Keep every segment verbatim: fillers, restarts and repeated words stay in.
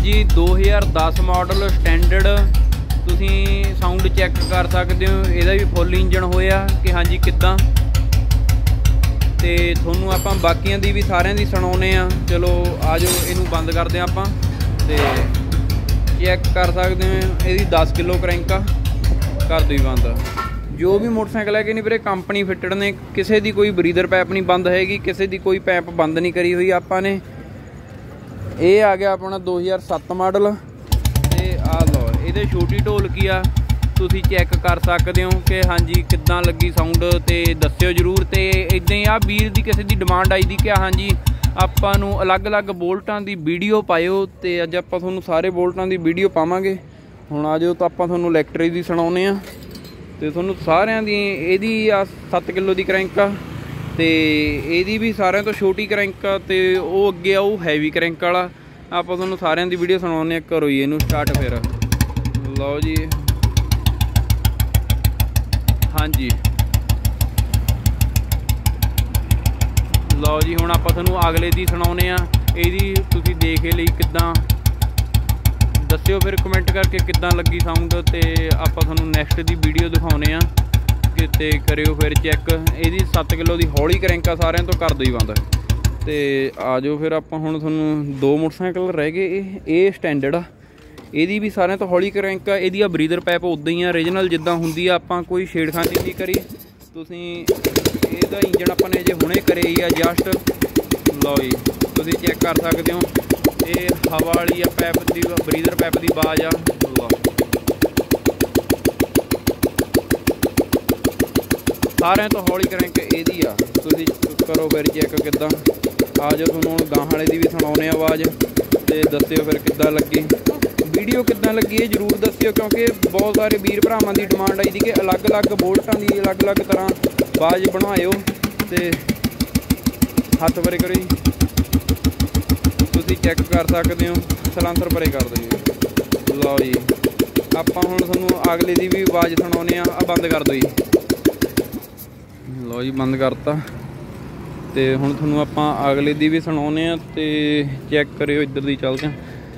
जी दो हज़ार दस मॉडल स्टैंडर्ड तुसीं साउंड चैक कर सकते हो। इहदा भी फुल इंजन होया कि हाँ जी किद्दां, ते थोनों आपां बाकियां दी भी सारियां दी सुणाउने आ। चलो आ जाओ इनू बंद करदे आं आपां ते चैक कर सकते हो। इहदी दस किलो क्रैंक आ, कर दो बंद। जो भी मोटरसाइकिल है कि नहीं वीरे कंपनी फिटड ने, किसी की कोई ब्रीदर पैप नहीं बंद हैगी, किसी की कोई पैप बंद नहीं करी हुई आपां ने। ये आ गया अपना दो हज़ार सत्त मॉडल ते आ लो ये छोटी ढोलकी आ, तुसीं चैक कर सकते हो कि हाँ जी किद्दां लगी साउंड, ते दस्सिओ जरूर। तो इदां ही आ वीर की किसी की डिमांड आई थी कि हाँ जी आपां नूं अलग अलग बोल्टां की वीडियो पाइओ, तो अज आपां तुहानूं सारे बोल्टां की वीडियो पावांगे। हुण आ जाओ तो आपां तुहानूं इलैक्ट्रिक की सुणाउने आ, तो तुहानूं सारियां दी इहदी आ सत्त किलो की क्रैंक आ, तो यदी भी सारिਆਂ तो छोटी क्रैंक आ, तो वो अगे आ वो हैवी क्रैंक वाला। आप तुहानूं सारिਆਂ दी वीडियो सुणाउने। करो जी इनू स्टार्ट फिर। लो जी हाँ जी लो जी हुण आपां तुहानूं अगले दी सुणाउने आ। इहदी तुसीं देख लई किद्दां, दस्सिओ फिर कमेंट करके किद्दां लगी साउंड, ते आपां तुहानूं नैक्सट दी वीडियो दिखाउने आ किते करियो फिर चैक। यदी सत्त किलो की हौली क्रैंक आ, सारिਆਂ तो कर दो ही बंद। तो आ जाओ फिर आपां हुण तुहानूं दो मोटरसाइकिल रह गए। ये स्टैंडर्ड आ, यदी भी सारिਆਂ तो हौली क्रैंक आ। यदी ब्रीदर पैप उदां ही आ ओरिजिनल जिद्दां हुंदी आ, आपां कोई छेड़खानी नहीं करी। तुसीं इहदा इंजन आपां ने जे हुणे करे ही आ जस्ट। लो जी तुसीं चैक कर सकते हो, ये हवा वाली आ पैप की, ब्रीदर पैप की आवाज़ आ। लो सारिਆਂ तो हौली क्रैंक यदी आ, तुसीं करो फिर चैक किद्दां। आ जाओ तुहानूं गांह वाले दी भी सुणाउने आवाज़, ते दस्सिओ फिर किद्दां लगी वीडियो, किद्दां लगी ये जरूर दस्सिओ, क्योंकि बहुत सारे वीर भरावां की डिमांड आई थी कि अलग अलग बोल्टां की अलग अलग तरह आवाज़ बनवाओ। तो हत्थ परे करो जी, तुसीं चैक कर सकते हो। सलांसर परे कर दो जी। लो जी आपां हुण तुहानूं अगले दी भी आवाज़ सुणाउने आ। बंद कर दो जी। लो जी बंद करता। तो हुण तुहानूं आपां अगले दी भी सुणाउने आ, ते चैक करियो इधर दी चलदे।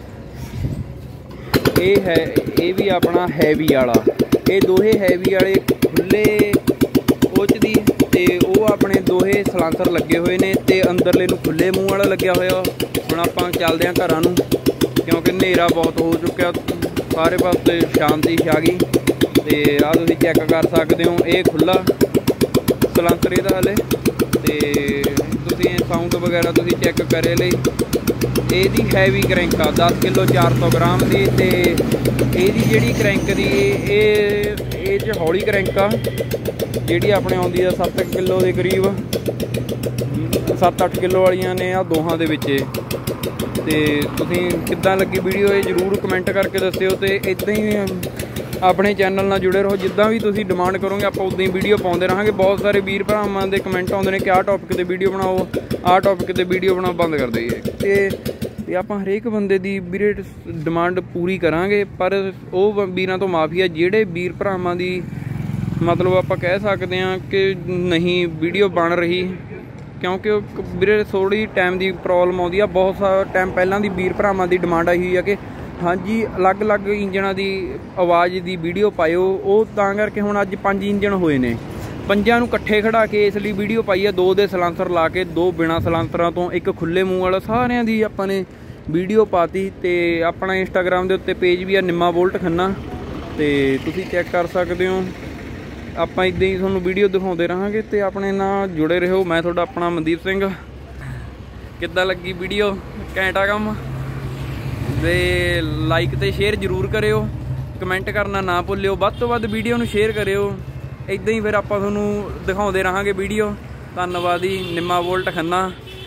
ये है ये भी अपना हैवी वाला, ये दोहे हैवी वाले खुले ओच दी, ते वो अपने दोहे सलांसर लगे हुए ने, ते अंदरले नूं खुले मूँह वाला लग्या होया। हुण आपां चलदे आं घरां नूं, क्योंकि हनेरा बहुत हो चुक्या, सारे पासे शांति छा गई। ते आ तुसीं चैक कर सकते हो, ये खुला सलांसर इहदा हले, ते तुसीं साउंड वगैरह तुसीं चैक करे लई। ਇਹਦੀ हैवी क्रैंक आ दस किलो चार सौ ग्राम की, तो ਇਹਦੀ ਜਿਹੜੀ क्रैंक ਦੀ ਇਹ ਇਹ 'ਚ हौली क्रैंक आ, ਜਿਹੜੀ ਆਪਣੇ ਆਉਂਦੀ ਆ सत्त किलो ਦੇ करीब, सत्त अठ किलो वालियां ने आ दोहां दे विच। ते तुसीं किद्दां लगी वीडियो ये जरूर कमेंट करके दस्सिओ। ते इदां ही अपने चैनल नाल जुड़े रहो, जिद्दां भी तुसीं डिमांड करोगे आपां उदां ही वीडियो पाउंदे रहांगे। बहुत सारे वीर भरावां दे कमेंट आउंदे ने कि आह टॉपिक ते वीडियो बनाओ, आह टॉपिक ते वीडियो बनाओ, बंद कर दईए। ते आपां हरेक बंदे दी वीरे डिमांड पूरी करांगे, पर वो वीरां तो माफ़ी है जिहड़े वीर भरावां दी मतलब आपां कह सकते हैं कि नहीं वीडियो बन रही, क्योंकि वीरे थोड़ी टाइम की प्रॉब्लम आउंदी आ। बहुत सारा टाइम पहलां दी वीर भरावां दी डिमांड आई हुई है कि हाँ जी अलग अलग इंजनां की आवाज़ की वीडियो पाइओ। वो तां करके हुण अज पंज इंजन होए ने, पंजां नूं इकट्ठे खड़ा के इसलिए वीडियो पाई है। दो दे सलांसर ला के, दो बिना सलांसरां तो, एक खुले मूँह वाला, सारियां दी आपां ने वीडियो पाती। तो अपना इंस्टाग्राम के उत्ते पेज भी है निम्मा बोल्ट खन्ना, तो तुसीं चैक कर सकते हो। आपां इदां ही तुहानूं वीडियो दिखाउंदे रहांगे, तो अपने नाल जुड़े रहो। मैं तुहाडा अपना मनदीप सिंह। किद्दां लगी वीडियो? घैंटा कम। ते लाइक तो शेयर जरूर करियो, कमेंट करना ना भुल्लिओ, वध तो वध वीडियो नूं शेयर करियो। इदां ही फिर आपां तुहानूं दिखाउंदे रहांगे वीडियो। धन्नवाद जी। निम्मा बोल्ट खन्ना।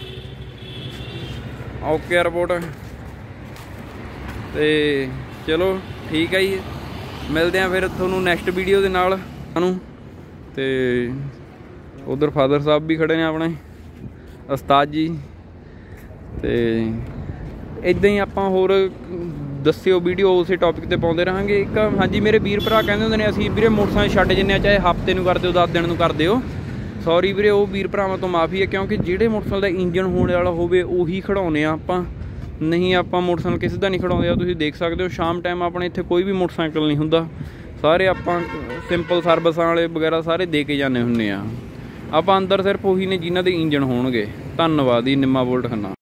Okay report. तो चलो ठीक है जी, मिलते हैं फिर तुहानूं नैक्सट वीडियो दे नाल। ते उधर फादर साहब भी खड़े ने अपने उस्ताद जी। तो इदां ही आपां होर दस्सिओ वीडियो उस टॉपिक ते पाउंदे रहांगे। एक हाँ जी मेरे वीर भरा कहंदे हुंदे ने असीं वीरे मोटरसाइकिल छड्ड जन्ने चाहे हफ्ते नूं कर दिओ दस दिन नूं कर दिओ। सॉरी वीरे वो वीर भरावां तो माफ़ी है, क्योंकि जिहड़े मोटरसाइकिल दा इंजन होने वाला होवे उही खड़ाउने आ आपां। नहीं ਆਪਾਂ ਮੋਟਰਸਾਈਕਲ ਕਿਸੇ ਦਾ ਨਹੀਂ ਖੜਾਉਂਦੇ ਆ। ਤੁਸੀਂ ਦੇਖ ਸਕਦੇ ਹੋ ਸ਼ਾਮ ਟਾਈਮ ਆਪਣੇ ਇੱਥੇ ਕੋਈ ਵੀ ਮੋਟਰਸਾਈਕਲ ਨਹੀਂ ਹੁੰਦਾ, ਸਾਰੇ ਆਪਾਂ ਸਿੰਪਲ ਸਰਵਿਸਾਂ ਵਾਲੇ ਵਗੈਰਾ ਸਾਰੇ ਦੇ ਕੇ ਜਾਂਦੇ ਹੁੰਦੇ ਆ। ਆਪਾਂ ਅੰਦਰ ਸਿਰਫ ਉਹੀ ਨੇ ਜਿਨ੍ਹਾਂ ਦੇ ਇੰਜਣ ਹੋਣਗੇ। ਧੰਨਵਾਦ ਜੀ ਨਿੰਮਾ ਬੁਲਟ ਖੰਨਾ।